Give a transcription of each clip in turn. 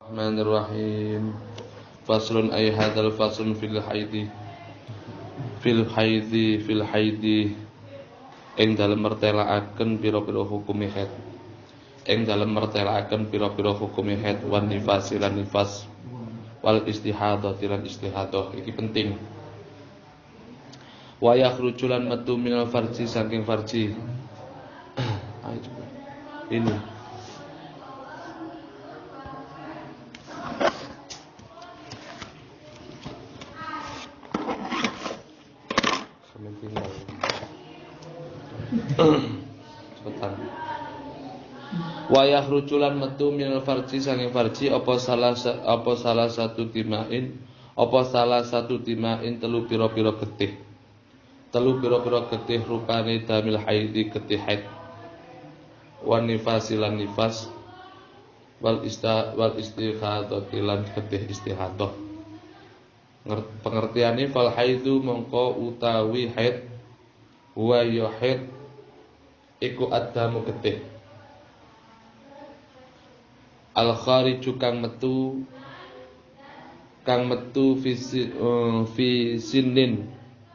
Bismillahirrahmanirrahim. Faslun ay hadzal faslun fil haidi ing dalem mertelaaken pira-pira hukume haid. Ing dalem mertelaaken pira-pira hukume haid wan nifas lan nifas wal istihadhah lan istihadhah. Iki penting. Wa yakhruju lan metu minal farji saking farji. Ini cepetan. Wa yakhruju lan metu minal farji saking farji apa salah satu timain telu pira-pira getih. Telu pira-pira getih rupane damil haidi getih haid. Wan nifasi lan nifas wal istihadhah lan getih istihadhah. Pengertiane fal haidu mongko utawi haid wa ya haid iku adamu getih al khariju kang metu fi sinin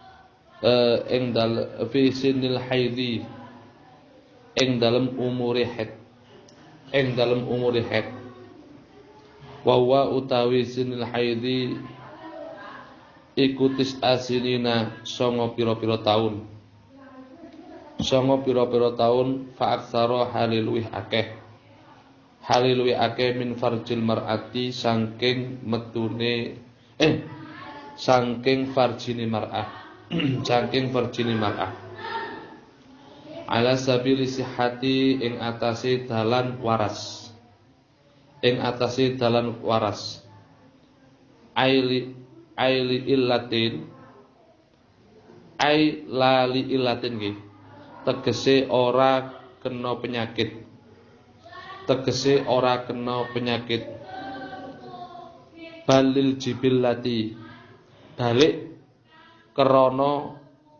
fi sinil haidi ing dalem umure haid wa utawi sinil haidi ikutis asinina songo piro-piro tahun fa aksara haliluih akeh min farjil mar'ati saking farjini mar'ah ala sabili sihati ing atase dalan waras aili illatin lali illatin nggih tegese ora kena penyakit balil jibillati balik krana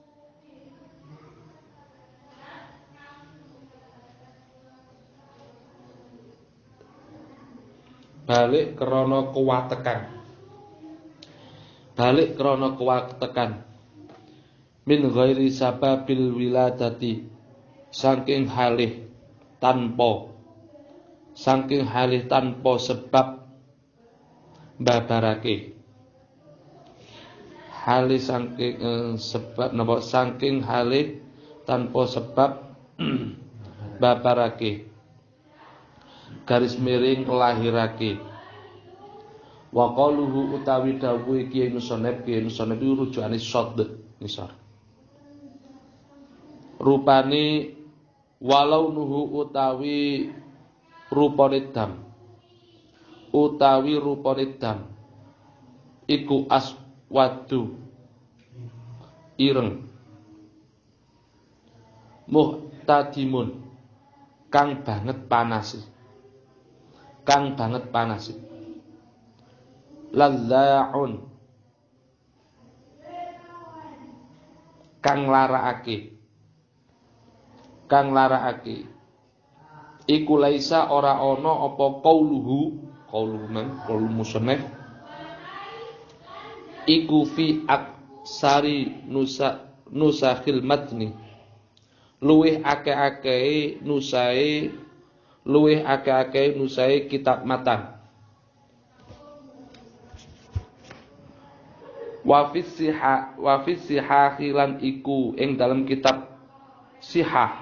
kuwatekan min ghairi sababil wiladati saking halih tanpa sebab babarake halih saking halih tanpa sebab babarake garis miring lahirake. Wa qaluhu utawi dawuh Kiai Musoneb rujukane shad nisar. Rupane walau nuhu utawi rupane dam iku aswadu ireng muhtadimun kang banget panas ladza'un kang larakake iku laisa ora ana apa qauluhu musannaf iku fi aksari nusakhil matni luwih akeh-akeh nusahe kitab matan. Wa fi sihah lan iku ing dalam kitab sihah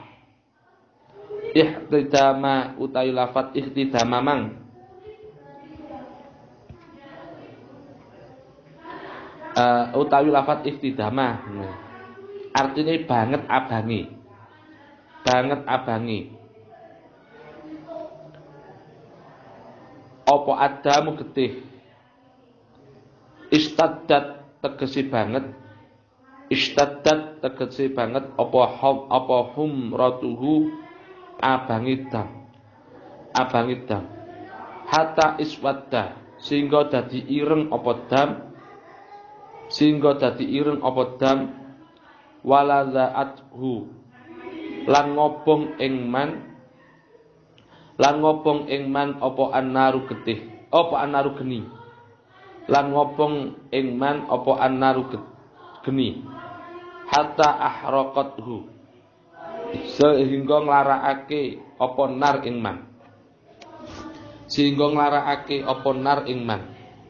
ihtidama utawi lafat ihtidama mang utawi lafat ihtidama artine banget abangi apa adamu getih istaddat tegese banget apa humratuhu abangidam hatta iswadda sehingga dadi ireng apa dam waladzaathu lan ngobong ing man apa annaru getih apa annaru geni lan ngobong ing man apa annaru geni hatta ahraqathu sehingga nglarakake apa nar ing man sehingga nglarakake apa nar ing man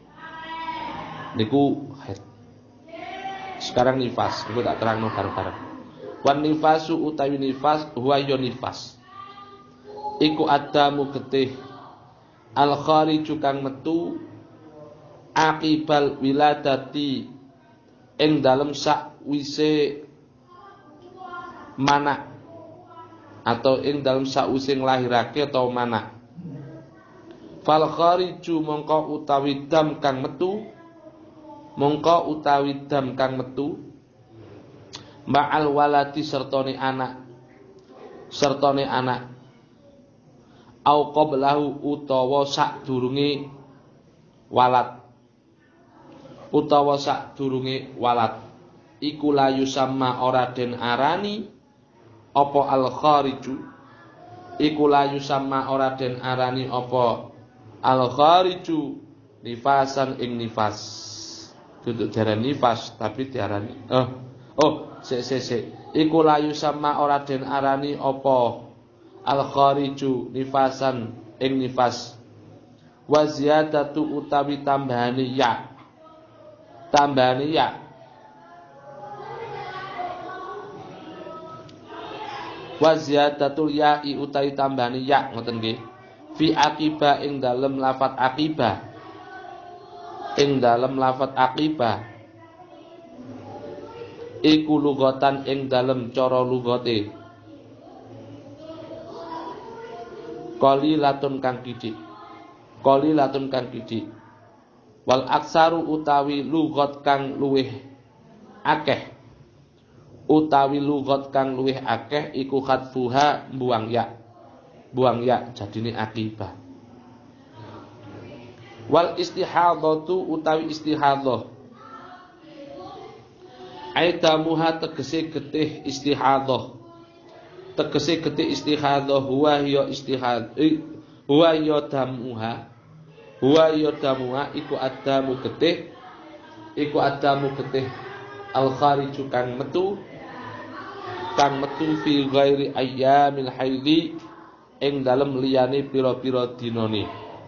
niku haid. Sekarang nifas niku tak terangno bareng-bareng. Wan nifasu utawi nifas huwa ya nifas iku adamu getih al khariju kang metu akibal wiladati ing dalem sakwise mana atau ing dalem sakwise nglahirake atau mana. Fal khariju mongko utawi dam kang metu ma'al waladi sertone anak au qablahu utawa sadurunge walad iku layu sama ora den arani apa al khariju iku layu sama ora den arani apa al khariju nifasan ing nifas duduk diarani nifas tapi diarani iku layu sama ora den arani apa al khariju nifasan ing nifas wa ziyadatu utawi tambahane ya wa ziyadatul ya'i utawi tambahane ya ngoten nggih fi aqibah ing dalem lafat aqibah iku lugatan ing dalem cara lugate qalilatun kang kidik wal aksaru utawi lugat kang luweh akeh iku khatfuha buang ya jadine akibah. Wal istihadatu utawi istihadhah aidamuha tegese getih istihadhah huwa ya damuha iku adamu getih al khariju kang metu fi ghairi ayyamil haidhi ing dalem liyane pira-pira dinane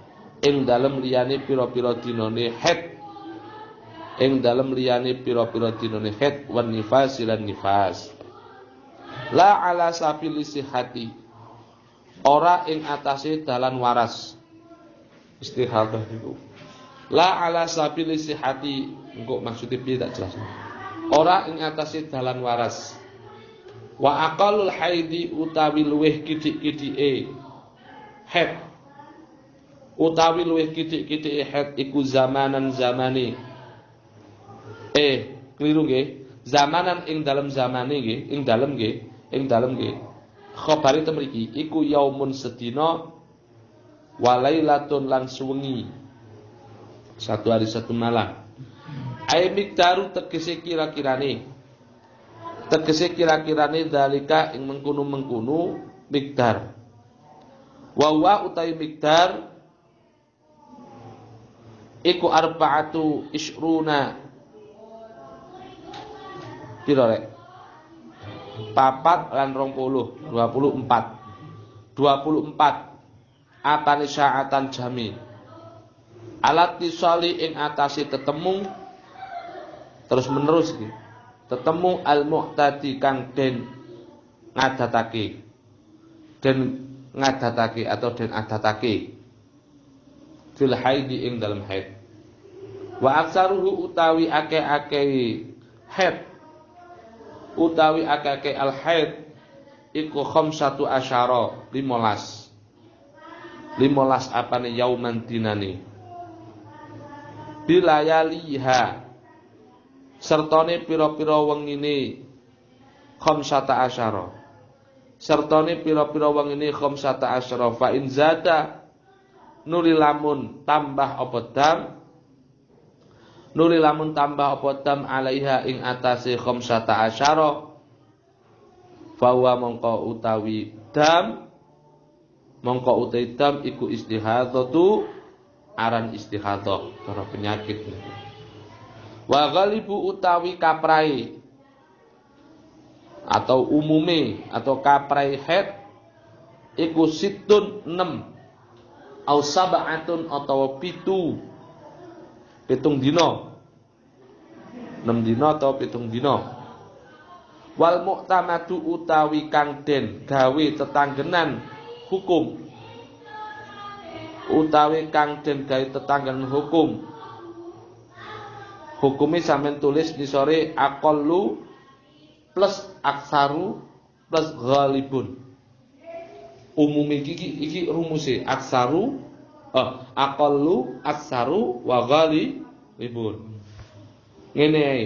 haid wan nifas lan nifas la ala sabili sihati ora ing atase dalan waras istihadhah niku la ala sabili sihati engko maksude piye tak jelas ora ing atase dalan waras wa aqallul haidi utawi luweh kidik-kidike haid iku zamanan zamani keliru nggih zamanan ing dalem zamane nggih ing dalem nggih khabari temriki iku yaumun sedina walailatun lan suwengi satu hari satu malam ai mikdaru tegese kira-kirane dalika ing mengkono mikdar wa utai mikdar iku arba'atu isruna piro rek papat lan 24 apane sa'atan jami alat tisali ing atase tetemu terus menerus iki tetemu al mu'tadi kang den ngadatake atau den adatake fil haidi ing dalam haid wa aksaruhu utawi akeh-akeh haid utawi akeh-akeh al haid iku 15 apane yauman dinane bilayaliha sertane pira-pira wengine 15 fa in zada nuri lamun tambah apa dam alaiha ing atase 15 fawa mongko utawi dam iku istihadatu aran istihadhah cara penyakit. Wa ghalibu utawi kaprai atau umume atau kaprai haid iku situn 6 au sab'atun atau pitung dina 6 dina atau pitung dina. Wal mu'tamadu utawi kang den gawe tetanggenan hukum utawi kang den gawe tetanggenan hukum hukume sampean tulis nisore aqallu plus aksaru plus ghalibun. Umum iki rumuse aksaru aqallu aksaru wa ghalibun. Ngene ae.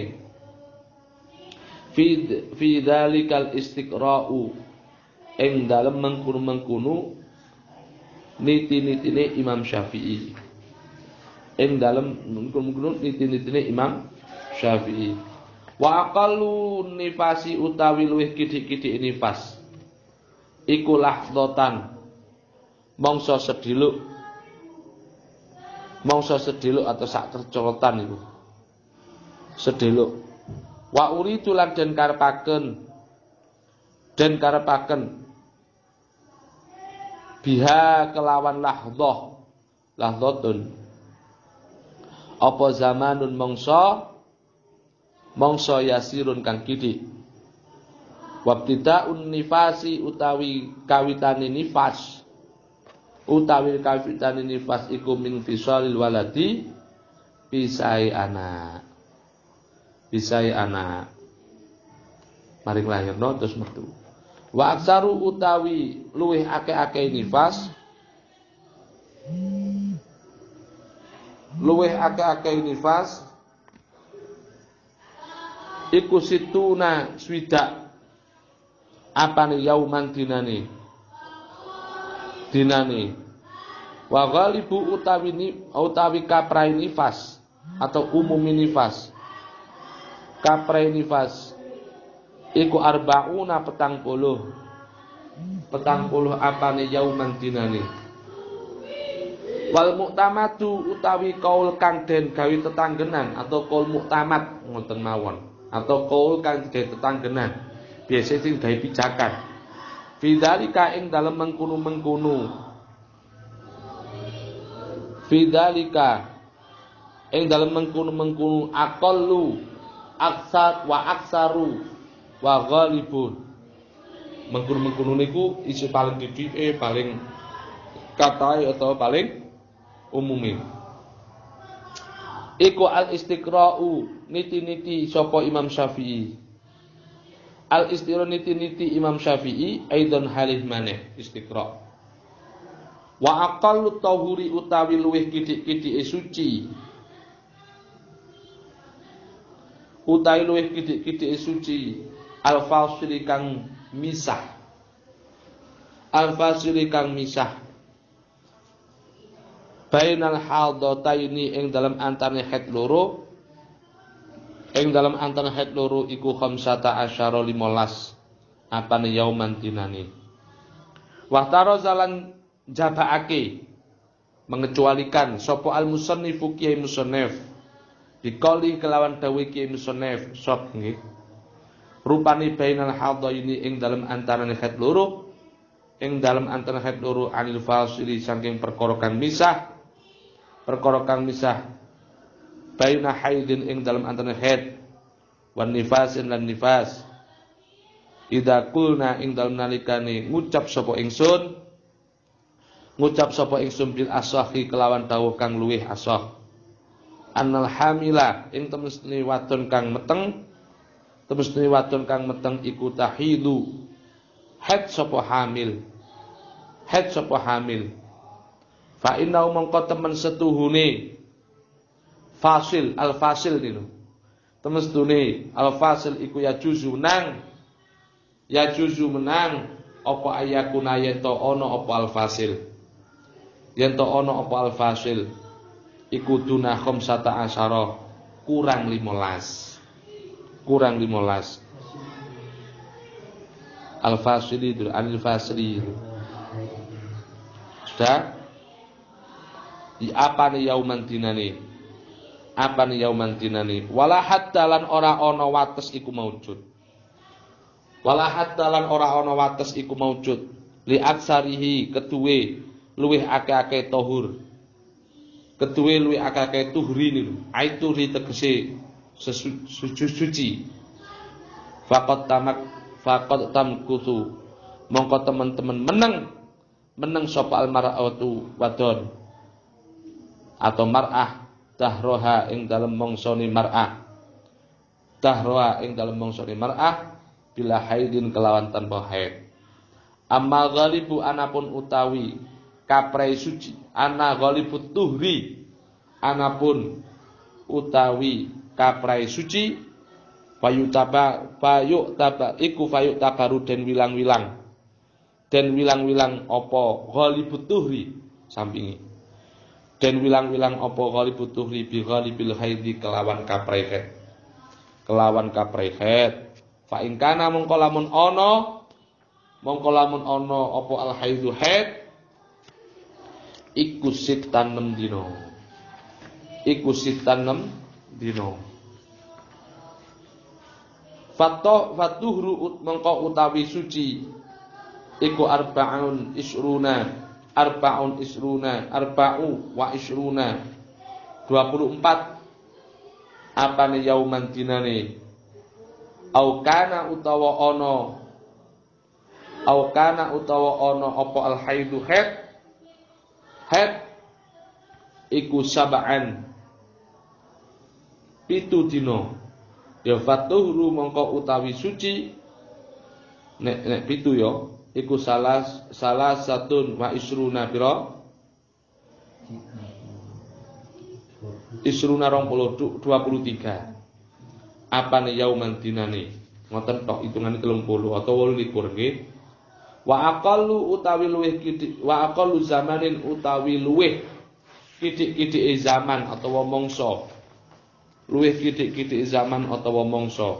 Fi dzalikal istiqra'u ing dalem mengkono-mengkono niti-nitine Imam Syafi'i. Ing dalem mengkono-mengkono niti-nitine Imam Syafi'i. Wa aqallu nifasi utawi luwih kidik-kidik nifas iku lahdatan mangsa sedhiluk atau sak kercotan iku sedhiluk. Wa uridu lan den karepaken biha kelawan lahdhatun apa zamanun mangsa yasirun kang kidik. Wabtida'un nifasi utawi kawitane nifas iku min fisalil waladi bisai anak maring lahirno terus metu. Wa aksaru utawi luwih akeh-akeh nifas iku situna swidak apane yauman dinane wa ghalibu utawi kaprai nifas atau umum nifas kaprai nifas iku arba'una petang puluh apane yauman dinane. Wal mu'tamadu utawi kaul kang den gawe tetanggenan atau kaul mu'tamad ngoten mawon atau kaul kang gawe tetanggenan biasa sing gawe pijakan fidzalika ing dalem mengkono aqallu aksar wa aksaru wa ghalibun. Mengkono niku isi paling dithike paling katae atau paling umume. Iku al istiqra'u niti-niti sapa Imam Syafi'i. Al istiqra niti-niti Imam Syafi'i aidon halih maneh istiqra'. Wa aqallu tahuri utawi luwih kidik-kidike suci. Al-fasili kang misah bainal hadataini ing dalam antane haid loro iku 15 apane yauman dinane. Wa tarazalan jabaake mengecualikan sapa al-musannifu kiai musannif dikali kelawan dawuh kiai musannif sop nggih rupane bainal hadaini ing dalam antarané haid loro anil fasili saking perkara kang misah baina haidin ing dalam antarané haid wan nifasin lan nifas idza qulna ing dalam nalikane ngucap sapa ingsun bil asahi kelawan dawuh kang luwih asah annal hamila ing temestune wadon kang meteng iku tahidu haid sapa hamil fa inna mongko temen setuhune fasil al-fasil niku temestune al-fasil iku ya juzu menang apa ayakuna yen to ana apa al-fasil iku duna 15 kurang 15 al-fasili anil fasili sudah apane yauman dinane, apane yauman dinane, wala hatta lan ora ana wates iku maujud, wala hatta lan ora ana wates iku maujud, li aksarihi keduwe luwih akeh-akeh tahur, keduwe luwih akeh-akeh tuhri niku, aitu ri tegese suci, faqat tamkutu mongko teman-teman meneng sapa almar'atu wadon atau mar'ah dahroha ing dalem mongsone mar'ah, dahroha ing dalem mongsone mar'ah bila haidin kelawan tanpa haid. Amma ghalibu anapun utawi kaprai suci, ana ghalibut tuhri anapun utawi kaprai suci, fayutaba iku fayutabaru den wilang-wilang, den wilang-wilang apa ghalibut tuhri sampingi, den wilang-wilang apa ghalibut tuhri bi ghalibil haidi kelawan kaprai haid, kelawan kaprai haid. Fa in kana mongko lamun ana apa al haidu haid iku sitan 6 dina, iku sitan 6 dina. Fatuhru mongko utawi suci iku arba'u wa isruna 24 apane yauman dinane, au kana utawa ana apa al haidu haid iku sab'an 7 dina. Ya fatuhru mongko utawi suci nek 7 ya iku salah satun wa isruna pira isruna 23 apane yauman dinane ngoten tok hitungane 30 atau 28 nggih. Wa aqallu utawi luwih kidik, wa aqallu zamanin utawi luwih kidik-kidike zaman atawa mangsa, luwih kidik-kidik zaman atawa mangsa.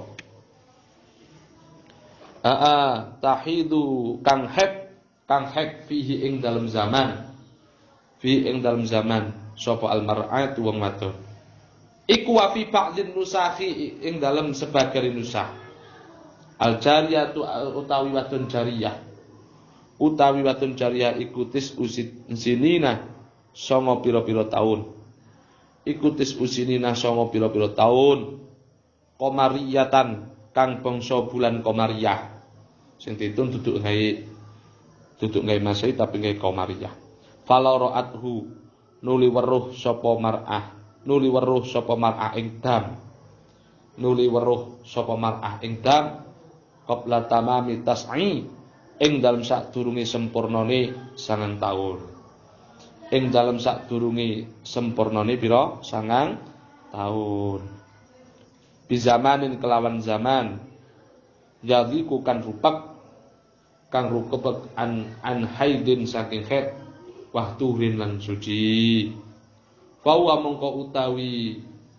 Tahidu kang haid fihi ing dalam zaman, fi ing dalam zaman sapa almar'atu wong wadon. Iku wa fi ba'dhin nusakhi ing dalam sebagian nusakh. Al jariyatu utawi wadon jariyah. Utawi wadon jariyah iku tis usinina songo pira-pira taun. Iku tis usinina songo pira-pira taun. Qamariyatan kang bangsa bulan qamariyah. Sing ditun duduk gawe Masehi tapi gawe qamariyah. Fala ra'athu nuli weruh sapa mar'ah, nuli weruh sapa mar'ah ing dam. Nuli weruh sapa mar'ah ing dam qabla tamami tas'i ing dalem sadurunge sempurnane 9 taun. Ing dalem sadurunge sempurnane pira? 9 taun. Bizamanin kelawan zaman jadi kan rupak kang rukep an haidin saking haid wahturin lan suci. Fawa mongko utawi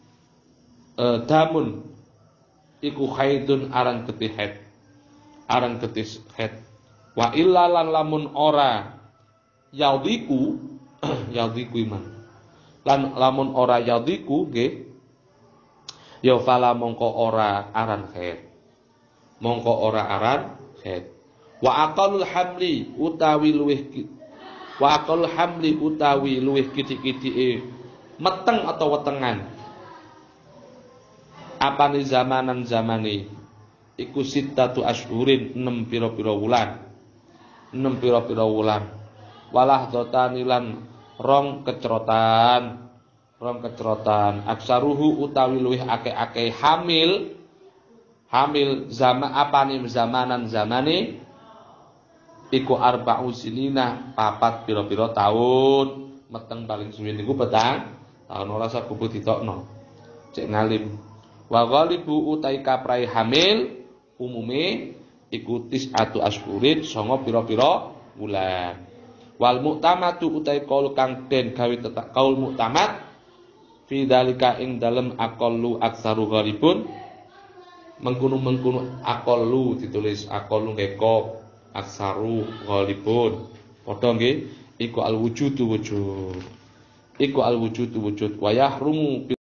damun iku haidun aran getih haid, aran getih haid. Wa illa lan lamun ora yaudiku yaudiku iman lan lamun ora yaudiku nggih ya fala mongko ora aran haid, mongko ora aran haid. Wa aqalul hamli utawi luwih kidik-kidike meteng atau wetengan apane zamanan zamane iku sittatu asyhurin 6 pira-pira wulan, 6 pira-pira wulan. Walah dotani lan rong kecrotan aksaruhu utawi luwih akeh-akeh hamil zaman apane zamanan zamane iku arba'u sinina 4 pira-pira taun. Meteng paling suwi niku petang taun ora sak kubu ditokno cek ngalim. Wa ghalibu utai kaprai hamil umume iku tis'atu asyhurin 9 pira-pira wulan. Wal mu'tamatu utai qaul kang den gawe tetak qaul mu'tamad fi dzalika ing dalem aqallu aksaru ghalibun mengkono aqallu ditulis aqallu ngeko aksaru ghalibun padha nggih iku al wujudu wujud iku al wujud wa yahrumu